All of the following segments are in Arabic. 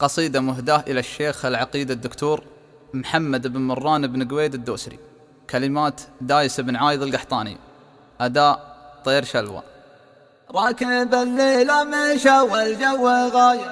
قصيدة مهداة إلى الشيخ العقيد الدكتور محمد بن مران بن قويد الدوسري. كلمات دايس بن عايض القحطاني. أداء طير شلوى. راكب الليل مشى والجو غايم،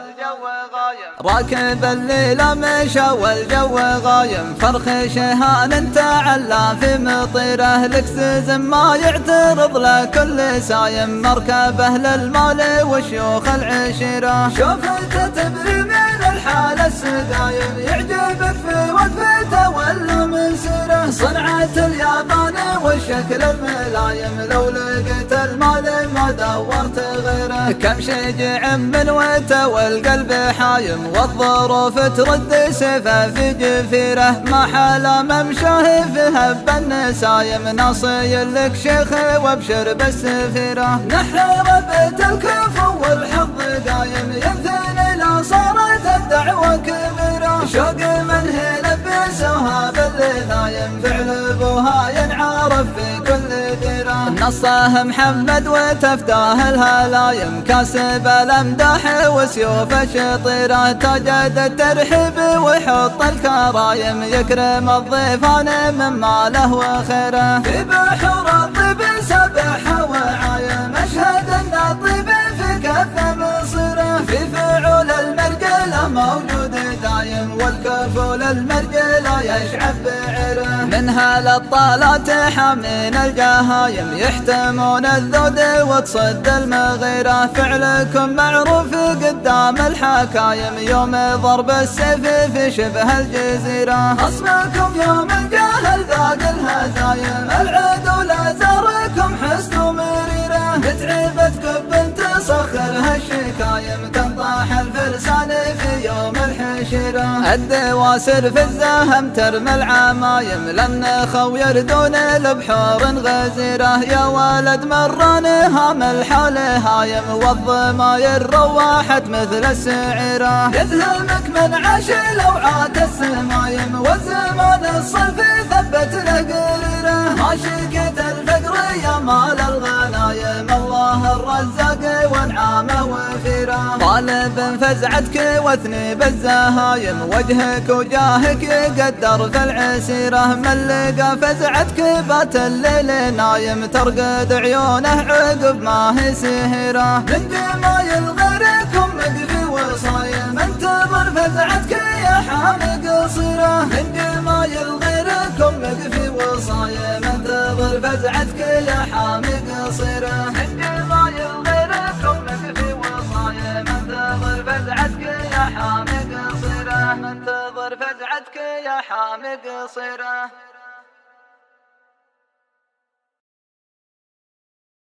راكب الليل مشى والجو غايم، فرخ شهان تعلى في مطيره، لكسز ما يعترض له كل سايم، مركبه للمال وشيوخ العشيره، شوفته تبري من الحال السدايم، يعجبك في وقفته ولا من سيره، صنعة اليابان والشكل الملايم، لو لقيت المال ما دورت غيره، كم شجع من وته والقلب حايم، والظروف ترد سيفه في جفيره، ما حال ممشاه في هب النسايم، ناصي لك شيخ وابشر بالسفيره، نحر بيت الكفو والحظ قايم، يمثل لا صارت الدعوه كبيره، شوق من هنا بسوها بالثايم، فعل ابوها ينعرف في كل ديره، نصه محمد وتفتاه الهلايم، كاسب الامداح وسيوف الشطيره، تجد الترحيب ويحط الكرايم، يكرم الضيفان من ماله وخيره، في بحور الطيب سبح وعايم، اشهد ان الطيب في كف مصيره، في فعول المرجله موجود دايم، والكفول المرجله يشعب بعره، منها للطالات حامين الجهايم، يحتمون الذود وتصد المغيره، فعلكم معروف قدام الحكايم، يوم ضرب السيف في شبه الجزيره، خصمكم يوم الجهل ذاق الهزايم، العدو لا زاركم حسن مريره، متعبتكم بنت صخرها الشكايم، تنطاح الفرسان في يوم الحشيره، الدواسر في الزهم ترمي العمايم، للنخو يردون لبحور غزيره، يا ولد مران هام الحال هايم، والضماير رواحت مثل السعيره، يذهمك من عاش لوعات السمايم، والزمان الصلف ثبت له قريره، ما شكت الفقر يا مال الغنايم، الله الرزاق وانعامه وفيره، طالب فزعتك واثني بالزهايم، وجهك وجاهك يقدر في العسيره، من لقى فزعتك بات الليل نايم، ترقد عيونه عقب ما هي سهيره، من جمايل غيركم مقفي وصايم، انتظر فزعتك يا حامي قصيره، من جمايل غيركم مقفي وصايم، انتظر فزعتك يا حامي قصيره، من جمايل غيركم مقفي وصايم، انتظر فزعتك يا حامي قصيره، انتظر فزعتك يا حامي قصيره.